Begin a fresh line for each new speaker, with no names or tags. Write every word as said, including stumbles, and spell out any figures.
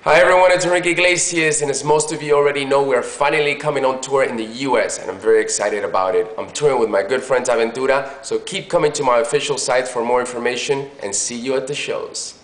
Hi everyone, it's Enrique Iglesias, and as most of you already know, we're finally coming on tour in the U S, and I'm very excited about it. I'm touring with my good friends Aventura, so keep coming to my official sites for more information, and see you at the shows.